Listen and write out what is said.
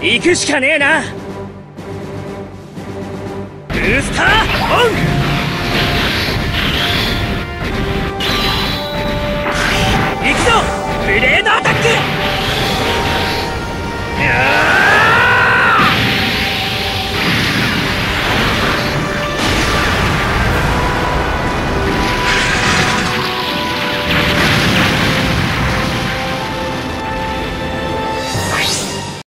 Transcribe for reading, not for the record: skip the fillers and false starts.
行くしかねえな。ブースターオン。